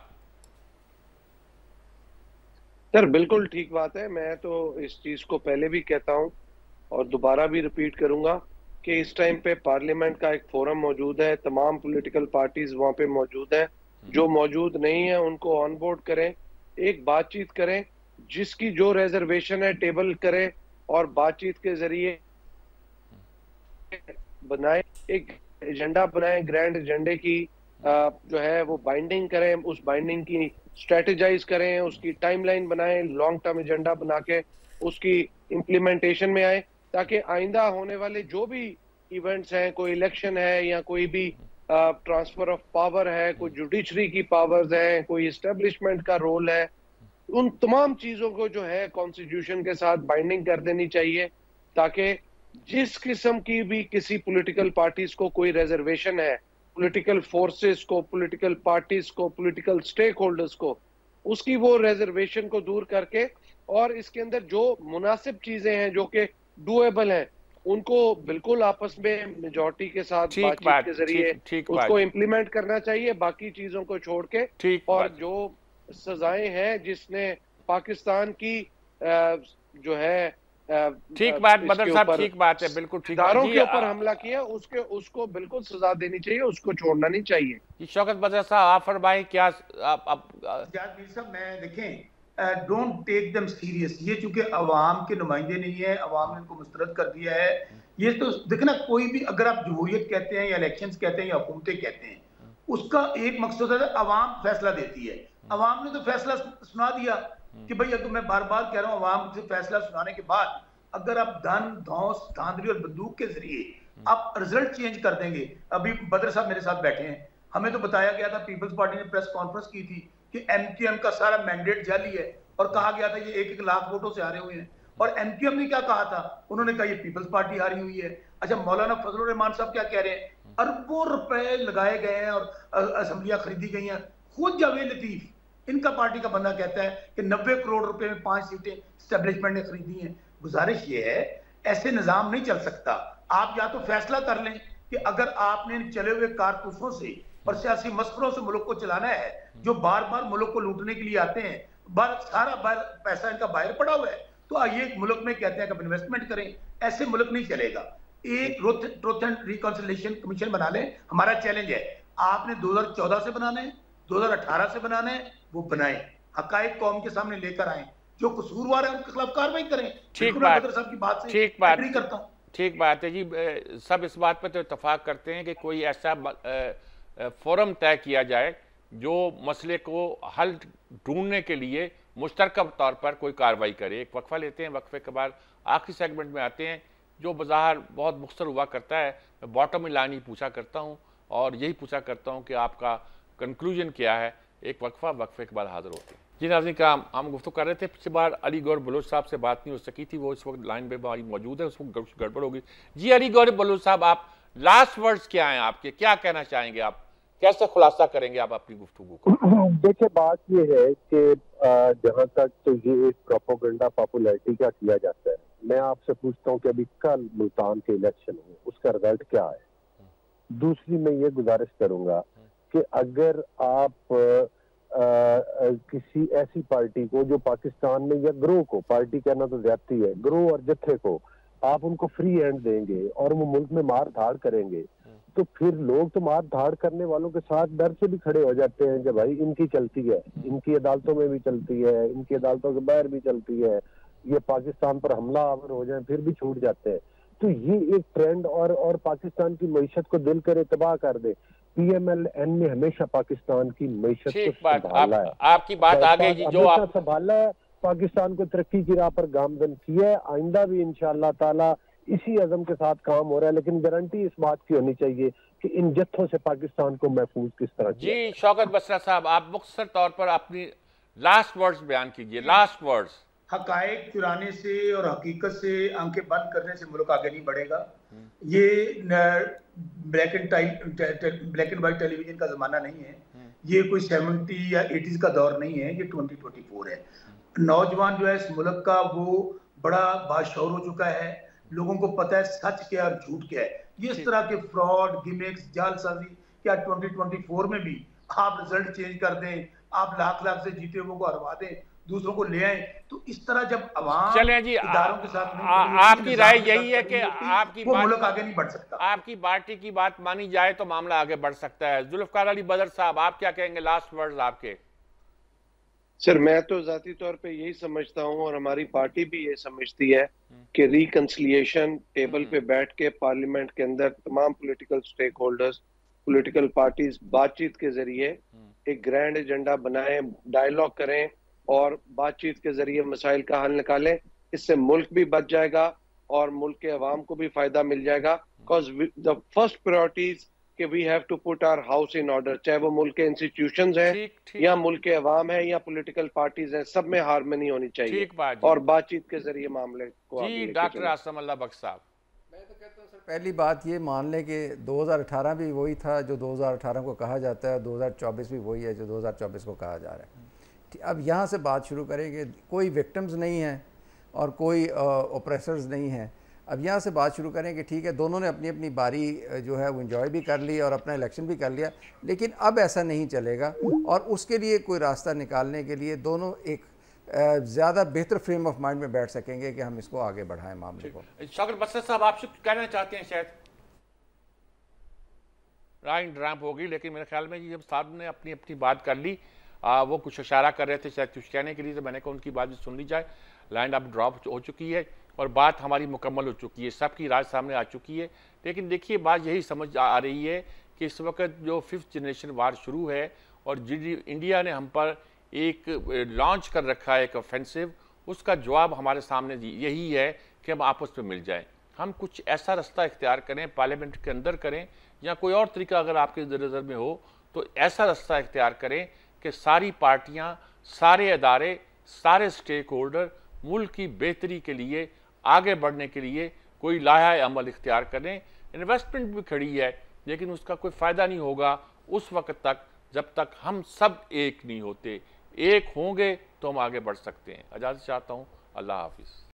सर बिल्कुल ठीक बात है। मैं तो इस चीज़ को पहले भी कहता हूँ और दोबारा भी रिपीट करूँगा कि इस टाइम पे पार्लियामेंट का एक फोरम मौजूद है, तमाम पॉलिटिकल पार्टीज वहाँ पे मौजूद हैं। जो मौजूद नहीं है उनको ऑन बोर्ड करें, एक बातचीत करें, जिसकी जो रिजर्वेशन है टेबल करें और बातचीत के जरिए बनाए, एक एजेंडा बनाएं, ग्रैंड एजेंडे की जो है वो बाइंडिंग करें, उस बाइंडिंग की स्ट्रेटेजाइज करें, उसकी टाइमलाइन बनाएं, लॉन्ग टर्म एजेंडा बना के उसकी इम्प्लीमेंटेशन में आए, ताकि आइंदा होने वाले जो भी इवेंट्स हैं, कोई इलेक्शन है या कोई भी ट्रांसफर ऑफ पावर है, कोई जुडिशरी की पावर्स हैं, कोई इस्टेब्लिशमेंट का रोल है, उन तमाम चीजों को जो है कॉन्स्टिट्यूशन के साथ बाइंडिंग कर देनी चाहिए, ताकि जिस किस्म की भी किसी पॉलिटिकल पार्टीज को कोई रिजर्वेशन है, पॉलिटिकल फोर्सेस को, पॉलिटिकल पार्टीज को, पॉलिटिकल स्टेक होल्डर्स को, उसकी वो रिजर्वेशन को दूर करके और इसके अंदर जो मुनासिब चीजें हैं जो कि डूएबल हैं, उनको बिल्कुल आपस में मेजॉरिटी के साथ बातचीत के जरिए उसको इम्प्लीमेंट करना चाहिए, बाकी चीजों को छोड़ के। और जो सजाएं हैं जिसने पाकिस्तान की जो है
ठीक बात बदर साहब, ठीक बात है, बिल्कुल ठीक,
इदारों के ऊपर हमला किया, उसके उसको बिल्कुल सजा देनी चाहिए, उसको छोड़ना नहीं चाहिए।
शौकत बदर साहब आप फरमाएं क्या आप, आप,
साहब मैं देखें डोंट टेक देम सीरियस। ये चूंकि अवाम के नुमाइंदे नहीं है, अवाम ने इनको मुस्तरद कर दिया है। ये तो देखना, कोई भी अगर आप जमहूरियत कहते हैं या इलेक्शंस कहते हैं या हुकूमतें कहते हैं, उसका एक मकसद है अवाम फैसला देती है। अवाम ने तो फैसला सुना दिया कि भाई, अगर मैं बार बार कह रहा हूँ, अवाम से फैसला सुनाने के बाद अगर आप धन धौंस धांधली और बंदूक के जरिए आप रिजल्ट चेंज कर देंगे। अभी बदर साहब मेरे साथ बैठे हैं, हमें तो बताया गया था, पीपल्स पार्टी ने प्रेस कॉन्फ्रेंस की थी कि एमक्यूएम का सारा मैंडेट जाली है और कहा गया था ये एक एक लाख वोटों से हारे हुए हैं। और एमक्यूएम ने क्या कहा था, उन्होंने कहा ये पीपल्स पार्टी हारी हुई है। अच्छा, मौलाना फजलुर रहमान साहब क्या कह रहे हैं, अरबों रुपए लगाए गए हैं और असेंबलियां खरीदी गई हैं। खुद जावेद लतीफ, इनका पार्टी का बंदा, कहता है कि नब्बे करोड़ रुपए में पांच सीटें स्टैब्लिशमेंट ने खरीदी हैं। गुजारिश ये है ऐसे निजाम नहीं चल सकता। आप या तो फैसला कर लें कि अगर आपने चले हुए कारतूसों से और सियासी मस्करों से मुल्क को चलाना है, जो बार बार मुल्क को लूटने के लिए आते हैं, बार सारा बार पैसा इनका बाहर पड़ा हुआ है, तो आइए एक मुल्क में कहते हैं कि इन्वेस्टमेंट करें। ऐसे मुल्क नहीं चलेगा। एक ट्रुथ एंड रिकॉन्सिलिएशन कमीशन बना लें। हमारा चैलेंज है, आपने दो हज़ार चौदह से बनाना है, दो हज़ार अठारह से बनाना है, वो बनाएं, हकायक कौम के सामने लेकर आए, जो कसूरवार है उनके खिलाफ कार्रवाई करें।
ठीक बात,
साहब की बात से
ठीक बात,
एग्री करता हूं।
ठीक बात है जी। सब इस बात पर तो इत्तेफाक करते हैं कि कोई ऐसा फोरम तय किया जाए जो मसले को हल ढूंढने के लिए मुश्तरका तौर पर कोई कार्रवाई करे। एक वक्फा लेते हैं, वक्फे के बाद आखिरी सेगमेंट में आते हैं जो बज़ाहिर बहुत मुख्तसर हुआ करता है। मैं बॉटम लाइन ही पूछा करता हूँ और यही पूछा करता हूँ कि आपका कंक्लूजन क्या है। एक वक्फा, वक्फे के बाद हाजिर होते हैं। जी नाज़रीन का हम गुफ्तगू कर रहे थे, पिछली बार अली गौहर बलोच साहब से बात नहीं हो सकी थी, वो इस वक्त लाइन पे हमारी मौजूद है, उसको गड़बड़ होगी। जी अली गौहर बलोच साहब, आप लास्ट वर्ड्स क्या हैं आपके, क्या कहना चाहेंगे आप, कैसे खुलासा करेंगे आप अपनी गुफ्तगू को?
देखिए बात ये है कि जहाँ तक तो ये एक प्रोपोगंडा पॉपुलैरिटी का किया जाता है, मैं आपसे पूछता हूँ कि अभी कल मुल्तान के इलेक्शन हुए, उसका रिजल्ट क्या है। दूसरी मैं ये गुजारिश करूंगा कि अगर आप आ, आ, किसी ऐसी पार्टी को जो पाकिस्तान में, या ग्रोह को, पार्टी कहना तो ज्यादती है, ग्रोह और जत्थे को आप उनको फ्री हैंड देंगे और वो मुल्क में मार धाड़ करेंगे, तो फिर लोग तो मार धाड़ करने वालों के साथ डर से भी खड़े हो जाते हैं कि भाई इनकी चलती है, इनकी अदालतों में भी चलती है, इनकी अदालतों के बाहर भी चलती है, ये पाकिस्तान पर हमला आवर हो जाए फिर भी छूट जाते हैं। तो ये एक ट्रेंड और और पाकिस्तान की मईशत को दिल करे तबाह कर दे। पीएमएल-एन ने हमेशा पाकिस्तान की मईशत को संभाला है।
आपकी बात आ गई जी, जो आप
संभाला है, पाकिस्तान को तरक्की की राह पर गामजन किया है, आइंदा भी इंशाअल्लाह ताला इसी अज़म के साथ काम हो रहा है। लेकिन गारंटी इस बात की होनी चाहिए कि इन जत्थों से पाकिस्तान को महफूज किस तरह किया।
जी शौकत बसरा साहब, आप मुख्तसर तौर पर अपनी लास्ट वर्ड्स बयान कीजिए। Last words.
हकायक चुराने से और हकीकत से आंखें बंद करने से मुल्क आगे नहीं बढ़ेगा। ये black and black and white television का जमाना नहीं है, ये कोई सेवेंटी या एटीज का दौर नहीं है, ये ट्वेंटी ट्वेंटी फोर है। नौजवान जो है इस मुल्क का वो बड़ा बाशऊर हो चुका है, लोगों को पता है सच क्या और झूठ क्या है। ये इस तरह के फ्रॉड, गिमिक्स, जालसाजी क्या ट्वेंटी ट्वेंटी फोर में भी आप रिजल्ट चेंज कर दें, आप लाख लाख से जीते हुए को हरवा दें, दूसरों को ले आए, तो इस तरह जब अवाम
चले जी
इदारों के साथ
आ, आपकी राय यही है कि आपकी
वो मुल्क आगे नहीं बढ़ सकता।
आपकी पार्टी की बात मानी जाए तो मामला आगे बढ़ सकता है। जुल्फकार अली बदर साहब, आप क्या कहेंगे, लास्ट वर्ड्स आपके?
सर मैं तो जाती तौर पे यही समझता हूँ और हमारी पार्टी भी ये समझती है कि रिकंसिलिएशन टेबल पे बैठ के पार्लियामेंट के अंदर तमाम political stakeholders, political parties बातचीत के जरिए एक ग्रैंड एजेंडा बनाएं, डायलॉग करें और बातचीत के जरिए मसाइल का हल निकालें। इससे मुल्क भी बच जाएगा और मुल्क के अवाम को भी फायदा मिल जाएगा। बिकॉज द फर्स्ट प्रायोरिटीज कि we have to put our house in order, चाहे वो मुल्क के इंस्टीट्यूशंस हैं या मुल्क के अवाम है या पॉलिटिकल पार्टीज हैं, सब में हार्मनी होनी चाहिए और बातचीत के जरिए मामले को।
जी डॉक्टर आसम अल्लाह बख्श साहब।
मैं तो कहता हूँ सर, पहली बात ये मान लें कि दो हज़ार अठारह भी वही था जो दो हज़ार अठारह को कहा जाता है, दो हज़ार चौबीस भी वही है जो दो हज़ार चौबीस को कहा जा रहा है। अब यहाँ से बात शुरू करेंगे, कोई विक्टिम्स नहीं है और कोई ओप्रेसर्स नहीं है। अब यहाँ से बात शुरू करें कि ठीक है दोनों ने अपनी अपनी बारी जो है वो इन्जॉय भी कर ली और अपना इलेक्शन भी कर लिया, लेकिन अब ऐसा नहीं चलेगा और उसके लिए कोई रास्ता निकालने के लिए दोनों एक ज़्यादा बेहतर फ्रेम ऑफ माइंड में बैठ सकेंगे कि हम इसको आगे बढ़ाएं मामले को।
शौकत बसरा साहब, आपसे कहना चाहते हैं, शायद राइट ड्राप होगी, लेकिन मेरे ख्याल में जब साहब ने अपनी अपनी बात कर ली, आ, वो कुछ इशारा कर रहे थे शायद कुछ कहने के लिए, तो मैंने कहा उनकी बात भी सुन ली जाए। लाइन अब ड्रॉप हो चुकी है और बात हमारी मुकम्मल हो चुकी है, सबकी राय सामने आ चुकी है। लेकिन देखिए बात यही समझ आ रही है कि इस वक्त जो फिफ्थ जनरेशन वार शुरू है और इंडिया ने हम पर एक लॉन्च कर रखा है एक ऑफेंसिव, उसका जवाब हमारे सामने यही है कि हम आपस में मिल जाएं, हम कुछ ऐसा रास्ता इख्तियार करें, पार्लियामेंट के अंदर करें या कोई और तरीका अगर आपके नज़र में हो तो ऐसा रास्ता इख्तियार करें कि सारी पार्टियां, सारे अदारे, सारे स्टेक होल्डर मुल्क की बेहतरी के लिए, आगे बढ़ने के लिए कोई लाया अमल इख्तियार करें। इन्वेस्टमेंट भी खड़ी है लेकिन उसका कोई फ़ायदा नहीं होगा उस वक्त तक जब तक हम सब एक नहीं होते। एक होंगे तो हम आगे बढ़ सकते हैं। इजाज़त चाहता हूँ, अल्लाह हाफिज़।